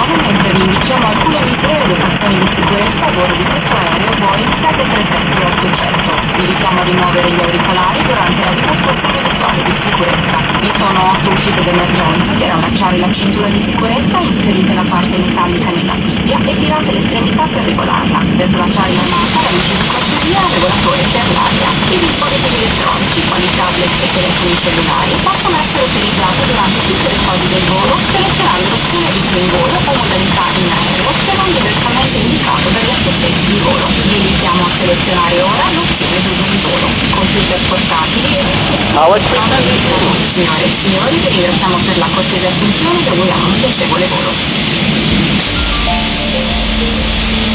attenzione mentre vi indichiamo alcune misure e dotazioni di sicurezza a bordo di questo aereo Boeing 737-800. Vi richiamo a rimuovere gli auricolari durante la dimostrazione visuale di sicurezza. Vi sono 8 uscite d'emergenza per allacciare la cintura di sicurezza, inserite la parte metallica nella fibbia e tirate l'estremità per regolarla. Per slacciare l'armata, la luce di cortesia e il regolatore per l'aria. I dispositivi elettronici, quali tablet e telefoni cellulari, possono essere utilizzati durante tutte le fasi del volo, selezionando l'opzione di in volo o modalità in aereo, se non diversamente indicato dagli assistenti di volo. Vi invitiamo a selezionare ora l'opzione d'uso di volo. Computer portatili e dispositivi elettronici. Signore e signori, vi ringraziamo per la cortese attenzione e vi auguriamo un piacevole volo.